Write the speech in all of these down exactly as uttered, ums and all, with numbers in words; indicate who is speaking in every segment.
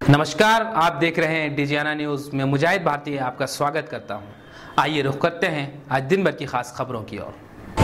Speaker 1: नमस्कार, आप देख रहे हैं डिजियाना न्यूज़ में मुजाहिद भारती आपका स्वागत करता हूं। आइए रुख करते हैं आज दिन भर की खास खबरों की ओर।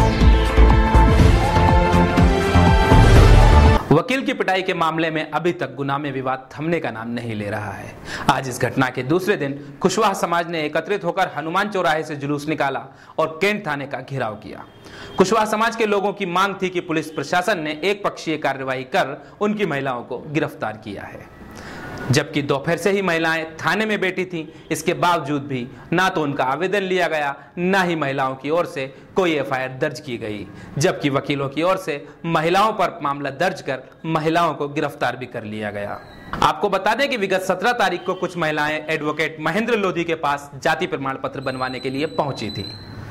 Speaker 1: वकील की पिटाई के मामले में अभी तक गुना में विवाद थमने का नाम नहीं ले रहा है। आज इस घटना के दूसरे दिन कुशवाहा समाज ने एकत्रित होकर हनुमान चौराहे से जुलूस निकाला और कैंट थाने का घेराव किया। कुशवाहा समाज के लोगों की मांग थी कि पुलिस प्रशासन ने एक पक्षीय कार्रवाई कर उनकी महिलाओं को गिरफ्तार किया है, जबकि दोपहर से ही महिलाएं थाने में बैठी थीं। इसके बावजूद भी ना तो उनका आवेदन लिया गया, ना ही महिलाओं की ओर से कोई एफ आई आर दर्ज की गई, जबकि वकीलों की ओर से महिलाओं पर मामला दर्ज कर महिलाओं को गिरफ्तार भी कर लिया गया। आपको बता दें कि विगत सत्रह तारीख को कुछ महिलाएं एडवोकेट महेंद्र लोधी के पास जाति प्रमाण पत्र बनवाने के लिए पहुंची थी।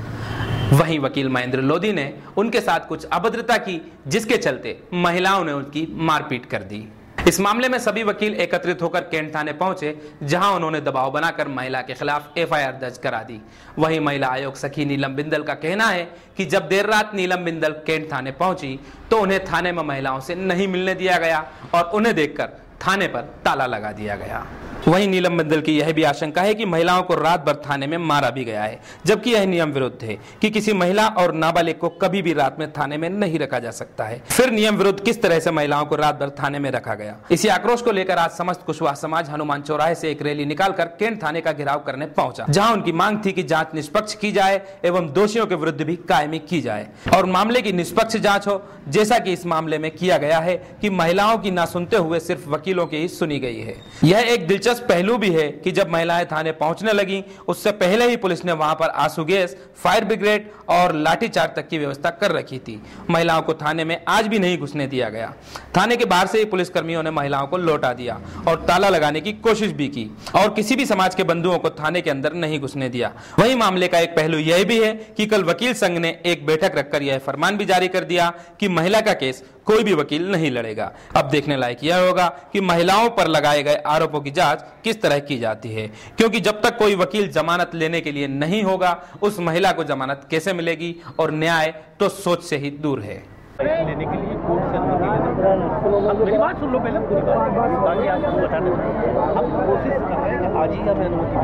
Speaker 1: वहीं वकील महेंद्र लोधी ने उनके साथ कुछ अभद्रता की, जिसके चलते महिलाओं ने उनकी मारपीट कर दी। इस मामले में सभी वकील एकत्रित होकर कैंट थाने पहुंचे, जहां उन्होंने दबाव बनाकर महिला के खिलाफ एफ आई आर दर्ज करा दी। वहीं महिला आयोग सखी नीलम बिंदल का कहना है कि जब देर रात नीलम बिंदल कैंट थाने पहुंची तो उन्हें थाने में महिलाओं से नहीं मिलने दिया गया और उन्हें देखकर थाने पर ताला लगा दिया गया। वहीं नीलम बिंदल की यह भी आशंका है कि महिलाओं को रात भर थाने में मारा भी गया है, जबकि यह नियम विरुद्ध है कि किसी महिला और नाबालिग को कभी भी रात में थाने में नहीं रखा जा सकता है। फिर नियम विरुद्ध किस तरह से महिलाओं को रात भर थाने में रखा गया? इसी आक्रोश को लेकर आज समस्त कुशवाहा समाज हनुमान चौराहे से एक रैली निकालकर कैंट थाने का घेराव करने पहुंचा, जहां उनकी मांग थी कि जांच निष्पक्ष की जाए एवं दोषियों के विरुद्ध भी कायमी की जाए और मामले की निष्पक्ष जांच हो, जैसा कि इस मामले में किया गया है कि महिलाओं की ना सुनते हुए सिर्फ वकीलों की ही सुनी गई है। यह एक दिलचस्प पहलू भी है कि जब महिलाएं थाने पहुंचने लगी, उससे पहले ही पुलिस ने वहां पर आंसू गैस, फायर ब्रिगेड और लाठीचार्ज तक की व्यवस्था कर रखी थी। महिलाओं को थाने में आज भी नहीं घुसने दिया गया। थाने के बाहर से ही पुलिस कर्मियों ने महिलाओं को लौटा दिया और ताला लगाने की कोशिश भी की और किसी भी समाज के बंधुओं को थाने के अंदर नहीं घुसने दिया। वहीं मामले का एक पहलू यह भी है कि कल वकील संघ ने एक बैठक रखकर यह फरमान भी जारी कर दिया कि महिला का केस कोई भी वकील नहीं लड़ेगा। अब देखने लायक यह होगा कि महिलाओं पर लगाए गए आरोपों की जांच किस तरह की जाती है, क्योंकि जब तक कोई वकील जमानत लेने के लिए नहीं होगा, उस महिला को जमानत कैसे मिलेगी और न्याय तो सोच से ही दूर है।
Speaker 2: लेने के लिए कोर्ट से अनुमति लेना। अब मेरी बात सुन लो पहले पूरी बात, बाकी आपको बताने हम कोशिश कर रहे हैं कि आज ही हमें अनुमति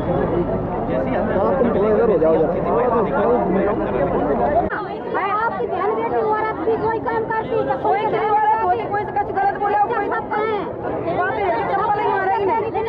Speaker 2: मिले। जैसे ही हमें अनुमति मिलेगी हो जाओ किसी महिला अधिकारी आपकी ध्यान देती हूं और आप भी कोई काम करती है, कोई किसी वाला कोई कोई कुछ गलत बोले कोई सब है बातें है चप्पल नहीं मारेगी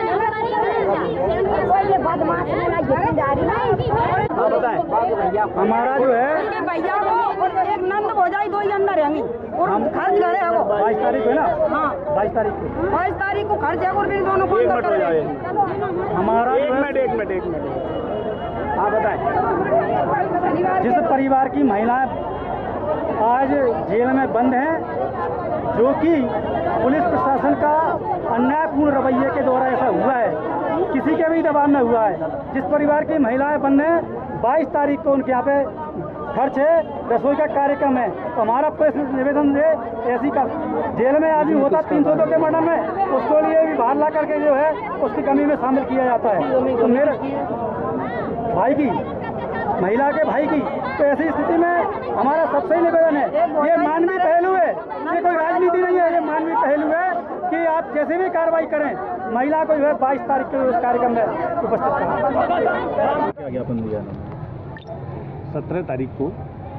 Speaker 2: नहीं कोई ये बदमाश ना जिम्मेदारी नहीं। हां बताएं, हमारा जो है भैया को और एक नंद हो जाए, दो ही अंदर है और खर्च करे है वो बाईस तारीख है ना। हां बाईस तारीख को बाईस तारीख को खर्च है और फिर दोनों को अंदर कर ले हमारा। एक मिनट एक मिनट एक मिनट हां बताएं, जिस परिवार की महिलाएं आज जेल में बंद हैं, जो कि पुलिस प्रशासन का अन्यायपूर्ण रवैये के द्वारा ऐसा हुआ है, किसी के भी दबाव में हुआ है। जिस परिवार की महिलाएं बंद हैं, बाईस तारीख को उनके यहाँ पे खर्च है, रसोई का कार्यक्रम है, तो हमारा प्रेस निवेदन है ऐसी का जेल में आदमी होता तीन सौ दो के मर्डर में, उसको लिए भी बाहर ला करके जो है उसकी कमी में शामिल किया जाता है। तो मेरे भाई की, महिला के भाई की, तो ऐसी स्थिति में हमारा सबसे निवेदन है, ये मानवीय पहलू है, ये कोई राजनीति नहीं है, ये मानवीय पहलू है कि आप कैसे भी कार्रवाई करें, महिला को जो है बाईस तारीख के उस कार्यक्रम में उपस्थित करें। क्या ज्ञापन दिया सत्रह तारीख को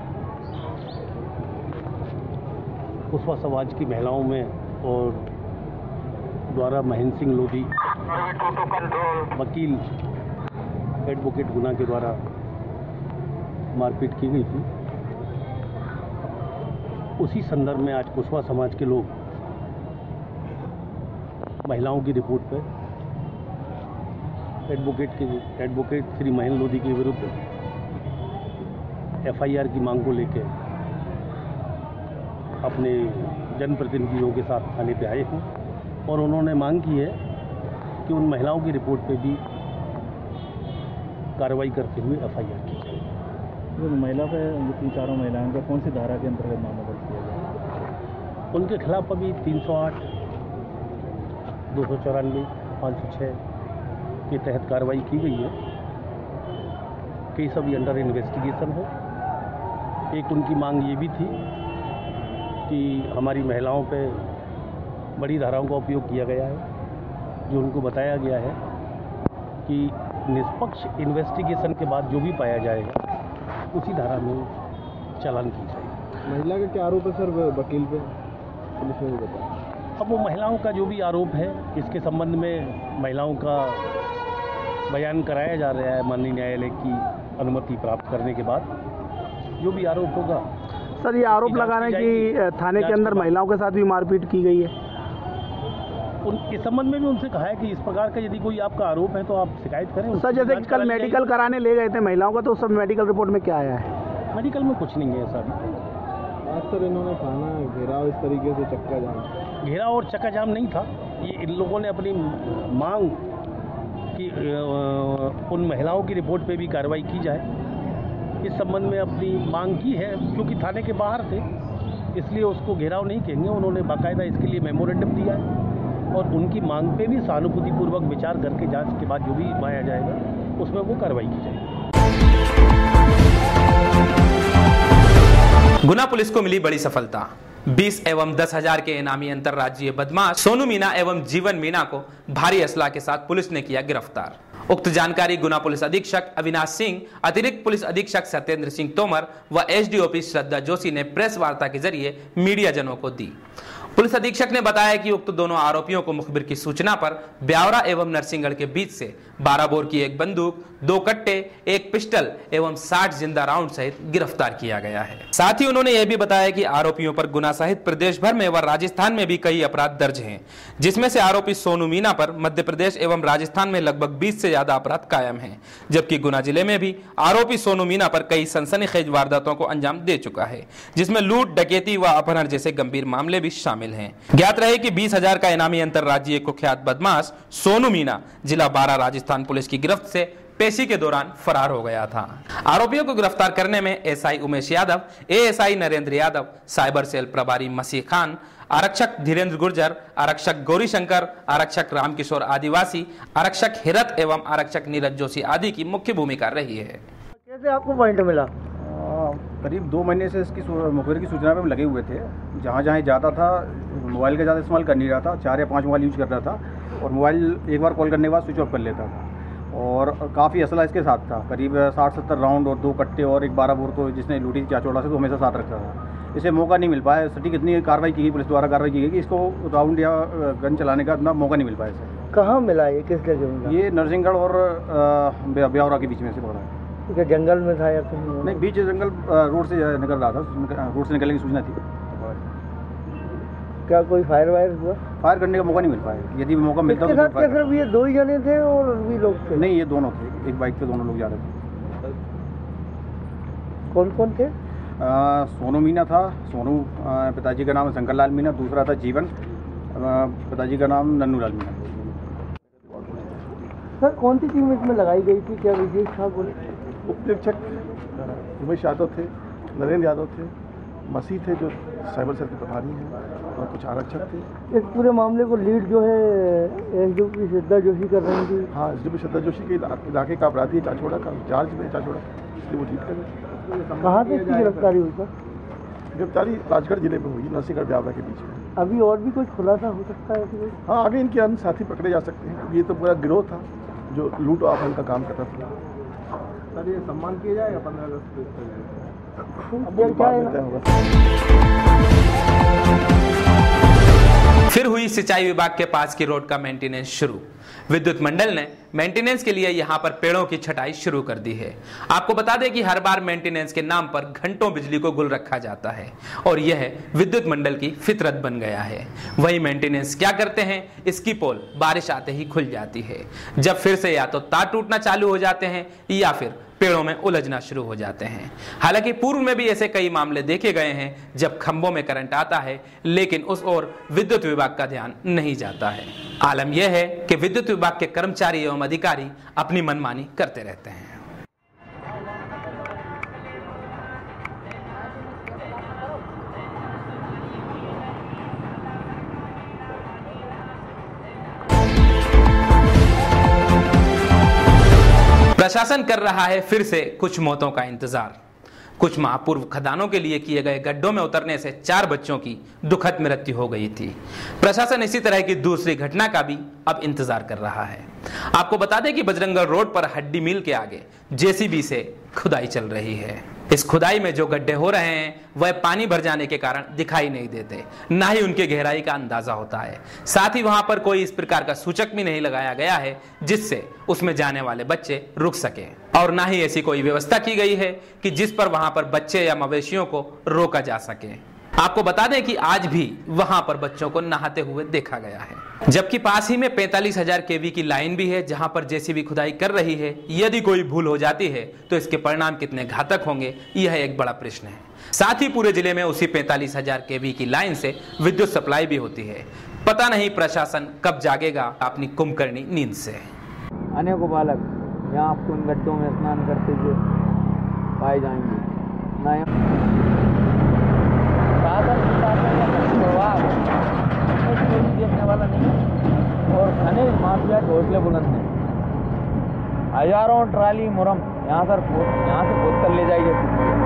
Speaker 2: कुशवाहा समाज की महिलाओं में और द्वारा महेंद्र सिंह लोधी वकील एडवोकेट गुना के द्वारा मारपीट की गई थी। उसी संदर्भ में आज कुशवाहा समाज के लोग महिलाओं की रिपोर्ट पर एडवोकेट के एडवोकेट श्री महेंद्र लोधी के विरुद्ध एफ आई आर की मांग को लेकर अपने जनप्रतिनिधियों के साथ थाने पे आए हैं और उन्होंने मांग की है कि उन महिलाओं की रिपोर्ट पे भी कार्रवाई करते हुए एफ आई आर की जाए। तो महिला पे तीन चारों महिलाओं का कौन सी धारा के अंतर्गत मामला दर्ज किया गया? उनके खिलाफ अभी तीन सौ आठ, दो सौ चौरानवे, पाँच सौ छः के तहत कार्रवाई की गई है। केस अभी अंडर इन्वेस्टिगेशन है। एक उनकी मांग ये भी थी कि हमारी महिलाओं पे बड़ी धाराओं का उपयोग किया गया है
Speaker 3: जो उनको बताया गया है कि निष्पक्ष इन्वेस्टिगेशन के बाद जो भी पाया जाएगा उसी धारा में चालान की जाएगी।
Speaker 4: महिला का क्या आरोप है सर वकील पे, पुलिस ने बताया?
Speaker 3: अब वो महिलाओं का जो भी आरोप है इसके संबंध में महिलाओं का बयान कराया जा रहा है माननीय न्यायालय की अनुमति प्राप्त करने के बाद जो भी आरोप होगा।
Speaker 4: सर ये आरोप लगा रहे हैं कि थाने के अंदर महिलाओं के साथ भी मारपीट की गई है।
Speaker 3: उन इस संबंध में भी उनसे कहा है कि इस प्रकार का यदि कोई आपका आरोप है तो आप शिकायत करें।
Speaker 4: सर जैसे कि कल मेडिकल कराने ले गए थे महिलाओं का, तो सब मेडिकल रिपोर्ट में क्या आया है?
Speaker 3: मेडिकल में कुछ नहीं है ऐसा भी।
Speaker 4: आज सर इन्होंने थाना घेराव इस तरीके से चक्का जाम
Speaker 3: घेराव और चक्का जाम नहीं था, ये इन लोगों ने अपनी मांग कि उन महिलाओं की रिपोर्ट पे भी कार्रवाई की जाए इस संबंध में अपनी मांग की है। क्योंकि थाने के बाहर थे इसलिए उसको घेराव नहीं कहेंगे, उन्होंने बाकायदा इसके लिए मेमोरेंडम दिया है और उनकी मांग पे भी सहानुभूतिपूर्वक विचार करके जांच के बाद जो भी पाया जाएगा उसमें वो कार्रवाई की जाएगी।
Speaker 1: गुना पुलिस को मिली बड़ी सफलता। बीस एवं दस हजार के इनामी अंतरराज्यीय बदमाश सोनू मीना एवं जीवन मीना को भारी असला के साथ पुलिस ने किया गिरफ्तार। उक्त जानकारी गुना पुलिस अधीक्षक अविनाश सिंह, अतिरिक्त पुलिस अधीक्षक सत्येंद्र सिंह तोमर व एसडीओपी श्रद्धा जोशी ने प्रेस वार्ता के जरिए मीडिया जनों को दी। पुलिस अधीक्षक ने बताया कि उक्त दोनों आरोपियों को मुखबिर की सूचना पर ब्यावरा एवं नरसिंहगढ़ के बीच से बारह बोर की एक बंदूक, दो कट्टे, एक पिस्टल एवं साठ जिंदा राउंड सहित गिरफ्तार किया गया है। साथ ही उन्होंने यह भी बताया कि आरोपियों पर गुना सहित प्रदेश भर में व राजस्थान में भी कई अपराध दर्ज हैं, जिसमें से आरोपी सोनू मीना पर मध्य प्रदेश एवं राजस्थान में लगभग बीस से ज्यादा अपराध कायम हैं, जबकि गुना जिले में भी आरोपी सोनू मीना पर कई सनसनीखेज वारदातों को अंजाम दे चुका है, जिसमें लूट, डकैती व अपहरण जैसे गंभीर मामले भी शामिल हैं। ज्ञात रहे कि बीस हजार का इनामी अंतरराज्यीय कुख्यात बदमाश सोनू मीना जिला बारा राजस्थान पुलिस की गिरफ्त से पेशी के दौरान फरार हो गया था। आरोपियों को गिरफ्तार करने में SI Umesh Yadav, ASI Narendra Yadav, cyber cell प्रभारी मसीह खान, आरक्षक धीरेन्द्र गुर्जर, आरक्षक गौरी शंकर, आरक्षक रामकिशोर आदिवासी, आरक्षक हिरत एवं आरक्षक नीरज जोशी आदि की मुख्य भूमिका रही है।
Speaker 4: कैसे आपको पॉइंट मिला?
Speaker 5: करीब दो महीने से इसकी मुखबिर की सूचना पे हम लगे हुए थे। जहाँ जहाँ जाता था मोबाइल का ज़्यादा इस्तेमाल कर नहीं रहा था, चार या पांच मोबाइल यूज कर रहा था और मोबाइल एक बार कॉल करने के बाद स्विच ऑफ कर लेता था और काफ़ी असला इसके साथ था। करीब साठ सत्तर राउंड और दो कट्टे और एक बारह बोर तो जिसने लूटी चाचौड़ा से तो हमेशा साथ रखता था। इसे मौका नहीं मिल पाया, सटीक इतनी कार्रवाई की गई, पुलिस द्वारा कार्रवाई की गई कि इसको राउंड या गन चलाने का इतना मौका नहीं मिल पाया इसे।
Speaker 4: कहाँ मिला ये, किस जगह?
Speaker 5: ये नरसिंहगढ़ और ब्यावरा के बीच में से पड़ा है।
Speaker 4: क्या जंगल में था या कहीं?
Speaker 5: नहीं, बीच जंगल रोड से निकल रहा था, रोड से निकलने की सूचना थी।
Speaker 4: क्या कोई फायर वायर हुआ?
Speaker 5: फायर करने का मौका नहीं मिल पाया, यदि भी मौका मिलता
Speaker 4: तो सिर्फ ये दो ही जने थे और भी लोग थे?
Speaker 5: नहीं, ये दोनों थे, एक बाइक पे दोनों लोग जा रहे थे।
Speaker 4: कौन कौन थे?
Speaker 5: आ, सोनू मीना था, सोनू पिताजी का नाम है शंकरलाल मीना, दूसरा था जीवन, पिताजी का नाम नन्नूलाल मीना।
Speaker 4: सर कौन सी टीम इसमें लगाई गई थी, क्या विशेष था? बोले
Speaker 6: उपेक्षक उमेश यादव थे, नरेंद्र यादव थे, मसीह थे जो साइबर सेल के प्रभारी हैं और कुछ आरक्षक थे।
Speaker 4: इस पूरे मामले को लीड जो है एसडीओपी श्रद्धा जोशी कर रही थी।
Speaker 6: हाँ, एसडीओपी श्रद्धा जोशी के इलाके का अपराधी है, चाचौड़ा का चार्ज में चाचौड़ा, इसलिए वो लीड कर रहे।
Speaker 4: कहाँ से इसकी गिरफ्तारी हुई सर?
Speaker 6: गिरफ्तारी राजगढ़ जिले में हुई, नरसिंहगढ़ ब्यावरा के बीच में।
Speaker 4: अभी और भी कुछ खुलासा हो सकता है?
Speaker 6: हाँ, आगे इनके अन्य साथी पकड़े जा सकते हैं। ये तो पूरा गिरोह था जो लूट और अपहरण का काम करता था।
Speaker 4: सर ये सम्मान किया जाएगा पंद्रह अगस्त को?
Speaker 1: फिर हुई सिंचाई विभाग के पास की रोड का मेंटेनेंस शुरू। विद्युत मंडल ने मेंटेनेंस के लिए यहां पर पेड़ों की छटाई शुरू कर दी है। आपको बता दें कि हर बार मेंटेनेंस के नाम पर घंटों बिजली को गुल रखा जाता है और यह विद्युत मंडल की फितरत बन गया है। वही मेंटेनेंस क्या करते हैं, इसकी पोल बारिश आते ही खुल जाती है, जब फिर से या तो तार टूटना चालू हो जाते हैं या फिर पेड़ों में उलझना शुरू हो जाते हैं। हालांकि पूर्व में भी ऐसे कई मामले देखे गए हैं जब खंभों में करंट आता है लेकिन उस ओर विद्युत विभाग का ध्यान नहीं जाता है। आलम यह है कि विद्युत विभाग के कर्मचारी एवं अधिकारी अपनी मनमानी करते रहते हैं। प्रशासन कर रहा है फिर से कुछ मौतों का इंतजार। कुछ माह पूर्व खदानों के लिए किए गए गड्ढों में उतरने से चार बच्चों की दुखद मृत्यु हो गई थी। प्रशासन इसी तरह की दूसरी घटना का भी अब इंतजार कर रहा है। आपको बता दें कि बजरंगगढ़ रोड पर हड्डी मिल के आगे जेसीबी से खुदाई चल रही है। इस खुदाई में जो गड्ढे हो रहे हैं वह पानी भर जाने के कारण दिखाई नहीं देते, ना ही उनके गहराई का अंदाजा होता है। साथ ही वहां पर कोई इस प्रकार का सूचक भी नहीं लगाया गया है जिससे उसमें जाने वाले बच्चे रुक सके, और ना ही ऐसी कोई व्यवस्था की गई है कि जिस पर वहां पर बच्चे या मवेशियों को रोका जा सके। आपको बता दें कि आज भी वहां पर बच्चों को नहाते हुए देखा गया है, जबकि पास ही में पैंतालीस हजार केवी की लाइन भी है जहां पर जेसीबी खुदाई कर रही है। यदि कोई भूल हो जाती है तो इसके परिणाम कितने घातक होंगे, यह एक बड़ा प्रश्न है। साथ ही पूरे जिले में उसी पैंतालीस हजार केवी की लाइन से विद्युत सप्लाई भी होती है। पता नहीं प्रशासन कब जागेगा अपनी कुंभकर्णी नींद से।
Speaker 7: अनेकों बालक यहाँ आपको उन गड्ढों में स्नान करते हुए पाए जाएंगे। देखने वाला नहीं है और खनिज माफिया के हौसले बुलंद हैं। हजारों ट्राली मुरम यहाँ सर यहाँ से खोद कर ले जाई जाती है।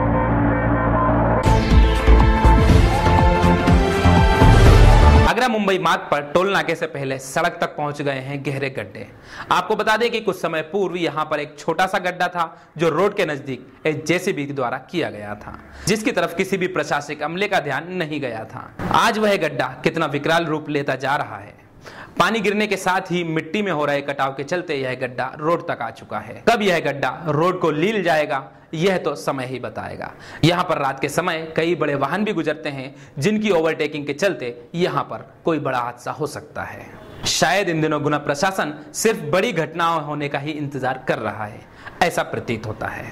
Speaker 1: आगरा मुंबई मार्ग पर टोल नाके से पहले सड़क तक पहुंच गए हैं गहरे गड्ढे। आपको बता दें कि कुछ समय पूर्व यहां पर एक छोटा सा गड्ढा था जो रोड के नजदीक एक जेसीबी द्वारा किया गया था, जिसकी तरफ किसी भी प्रशासनिक अमले का ध्यान नहीं गया था। आज वह गड्ढा कितना विकराल रूप लेता जा रहा है। पानी गिरने के साथ ही मिट्टी में हो रहे कटाव के चलते यह गड्ढा रोड तक आ चुका है। कब यह गड्ढा रोड को लील जाएगा यह तो समय ही बताएगा। यहाँ पर रात के समय कई बड़े वाहन भी गुजरते हैं जिनकी ओवरटेकिंग के चलते यहाँ पर कोई बड़ा हादसा हो सकता है। शायद इन दिनों गुना प्रशासन सिर्फ बड़ी घटनाओं होने का ही इंतजार कर रहा है, ऐसा प्रतीत होता है।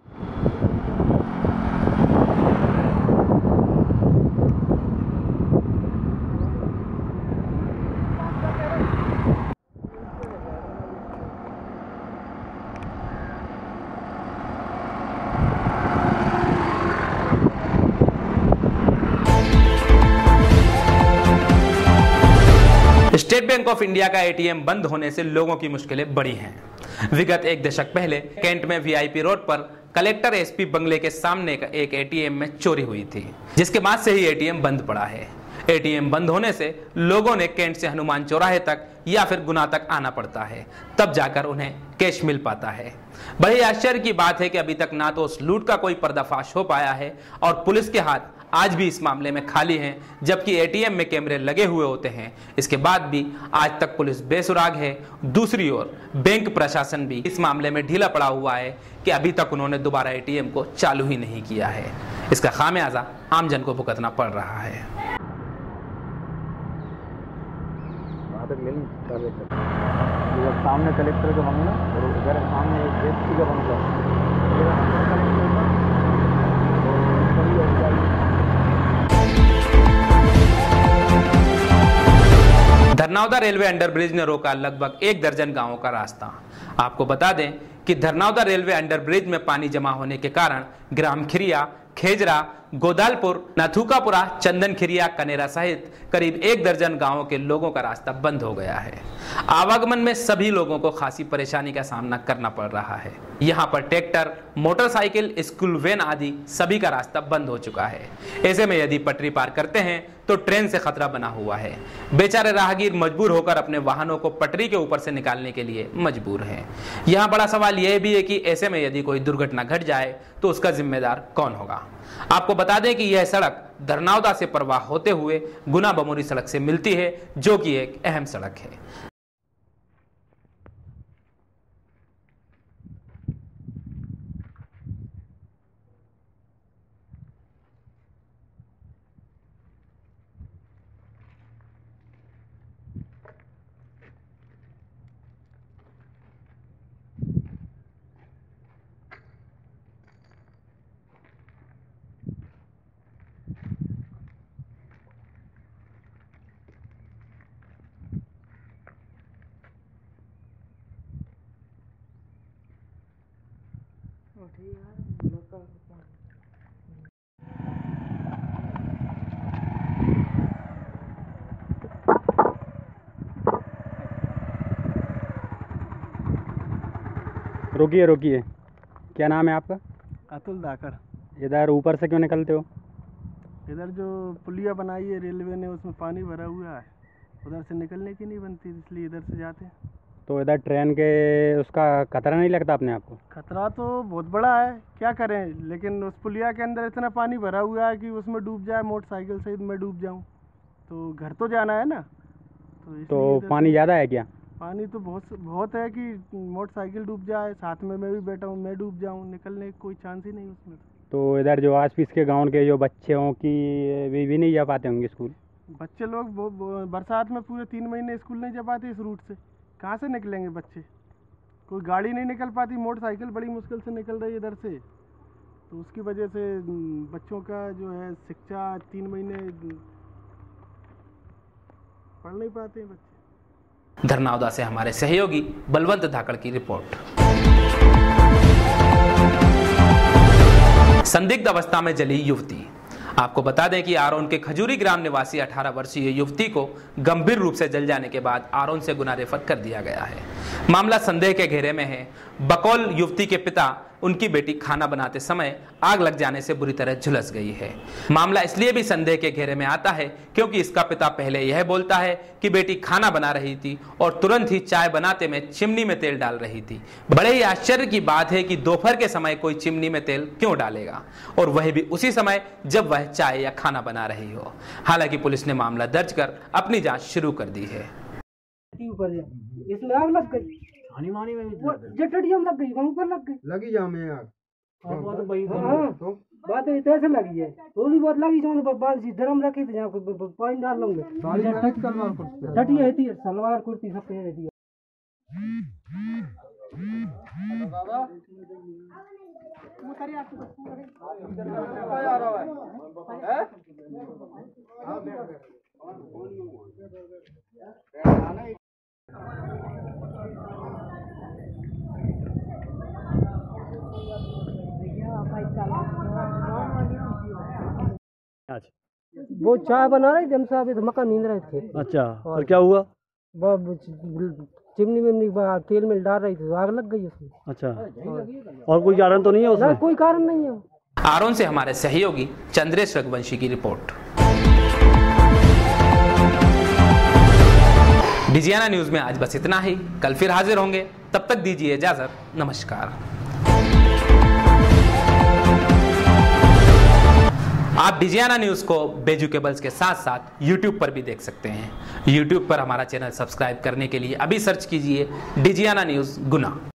Speaker 1: स्टेट बैंक ऑफ इंडिया का एटीएम बंद होने से लोगों की मुश्किलें बढ़ी हैं। विगत एक दशक पहले कैंट में वीआईपी रोड पर कलेक्टर एसपी बंगले के सामने का एक एटीएम में चोरी हुई थी, जिसके बाद से ही एटीएम बंद पड़ा है। एटीएम बंद होने से लोगों ने कैंट से हनुमान चौराहे तक या फिर गुना तक आना पड़ता है, तब जाकर उन्हें कैश मिल पाता है। बड़े आश्चर्य की बात है कि अभी तक ना तो उस लूट का कोई पर्दाफाश हो पाया है और पुलिस के हाथ आज भी इस मामले में खाली हैं, जबकि एटीएम में कैमरे लगे हुए होते हैं। इसके बाद भी आज तक पुलिस बेसुराग है। दूसरी ओर बैंक प्रशासन भी इस मामले में ढीला पड़ा हुआ है कि अभी तक उन्होंने दोबारा एटीएम को चालू ही नहीं किया है। इसका खामियाजा आमजन को भुगतना पड़ रहा है।
Speaker 7: सामने कलेक्टर का बंगला और उधर सामने एक एसपी का बंगला।
Speaker 1: धरनावदा रेलवे अंडरब्रिज ने रोका लगभग एक दर्जन गांवों का रास्ता। आपको बता दें कि धरनावदा रेलवे अंडरब्रिज में पानी जमा होने के कारण ग्राम खिरिया, खेजरा, गोदालपुर, नाथुकापुरा, चंदन खिरिया, कनेरा सहित करीब एक दर्जन गांवों के लोगों का रास्ता बंद हो गया है। आवागमन में सभी लोगों को खासी परेशानी का सामना करना पड़ रहा है। यहाँ पर ट्रैक्टर, मोटरसाइकिल, स्कूल वैन आदि सभी का रास्ता बंद हो चुका है। ऐसे में यदि पटरी पार करते हैं तो ट्रेन से खतरा बना हुआ है। बेचारे राहगीर मजबूर होकर अपने वाहनों को पटरी के ऊपर से निकालने के लिए मजबूर हैं। यहाँ बड़ा सवाल यह भी है कि ऐसे में यदि कोई दुर्घटना घट जाए तो उसका जिम्मेदार कौन होगा। आपको बता दें कि यह सड़क धरनावदा से परवाह होते हुए गुना बमोरी सड़क से मिलती है, जो कि एक अहम सड़क है।
Speaker 8: रुकिए रुकिए, क्या नाम है आपका?
Speaker 4: अतुल दाकर।
Speaker 8: इधर ऊपर से क्यों निकलते हो?
Speaker 4: इधर जो पुलिया बनाई है रेलवे ने, उसमें पानी भरा हुआ है, उधर से निकलने की नहीं बनती, इसलिए इधर से जाते हैं।
Speaker 8: तो इधर ट्रेन के उसका खतरा नहीं लगता अपने आप को?
Speaker 4: खतरा तो बहुत बड़ा है, क्या करें, लेकिन उस पुलिया के अंदर इतना पानी भरा हुआ है कि उसमें डूब जाए मोटरसाइकिल सहित मैं डूब जाऊं तो घर तो जाना है ना। तो,
Speaker 8: तो पानी ज़्यादा है क्या?
Speaker 4: पानी तो बहुत बहुत है कि मोटरसाइकिल डूब जाए, साथ में मैं भी बैठा हूँ, मैं डूब जाऊँ, निकलने का कोई चांस ही नहीं उसमें।
Speaker 8: तो इधर जो आस पास के गाँव के जो बच्चे हों कि वे भी नहीं जा पाते होंगे स्कूल?
Speaker 4: बच्चे लोग वो, वो बरसात में पूरे तीन महीने स्कूल नहीं जा पाते इस रूट से, कहाँ से निकलेंगे बच्चे? कोई गाड़ी नहीं निकल पाती, मोटरसाइकिल बड़ी मुश्किल से निकल रही है इधर से, तो उसकी वजह से बच्चों का जो है शिक्षा तीन महीने पढ़ नहीं पाते हैं बच्चे।
Speaker 1: धरनाउदा से हमारे सहयोगी बलवंत धाकड़ की रिपोर्ट। संदिग्ध अवस्था में जली युवती। आपको बता दें कि आरोन के खजूरी ग्राम निवासी अठारह वर्षीय युवती को गंभीर रूप से जल जाने के बाद आरोन से गुना रेफर कर दिया गया है। मामला संदेह के घेरे में है। बकौल युवती के पिता उनकी बेटी खाना बनाते समय आग लग जाने से बुरी तरह झुलस गई है। मामला इसलिए भी संदेह के घेरे में आता है क्योंकि इसका पिता पहले यह बोलता है कि बेटी खाना बना रही थी और तुरंत ही चाय बनाते में चिमनी में तेल डाल रही थी। बड़े ही आश्चर्य की बात है कि दोपहर के समय कोई चिमनी में तेल क्यों डालेगा, और वह भी उसी समय जब वह चाय या खाना बना रही हो। हालांकि पुलिस ने मामला दर्ज कर अपनी जांच शुरू कर दी है।
Speaker 2: इसमें आग लग गई,
Speaker 9: हानी मानी में
Speaker 2: जटड़ियों में लग गई, वहीं पर लग गई,
Speaker 9: लगी जा में आग।
Speaker 2: हाँ बात तो ऐसे लगी है, थोड़ी बहुत लगी जो बाल सी धर्म रखी थी, यहाँ पानी डाल लूंगे, टटिया थी, सलवार कुर्ती सब पहनी थी। वो चाय बना रही थी, हम साहब तो मकान नींद रहे थे।
Speaker 9: अच्छा, और क्या हुआ?
Speaker 2: चिमनी में तेल में डाल रही थी, आग लग गई उसमें।
Speaker 9: अच्छा, और कोई कारण तो नहीं है उसमें?
Speaker 2: कोई कारण नहीं है।
Speaker 1: आरोन से हमारे सहयोगी चंद्रेश रघुवंशी की रिपोर्ट। डिजियाना न्यूज में आज बस इतना ही। कल फिर हाजिर होंगे, तब तक दीजिए इजाजत। नमस्कार। आप डिजियाना न्यूज को बेजू केबल्स के साथ साथ यूट्यूब पर भी देख सकते हैं। यूट्यूब पर हमारा चैनल सब्सक्राइब करने के लिए अभी सर्च कीजिए डिजियाना न्यूज गुना।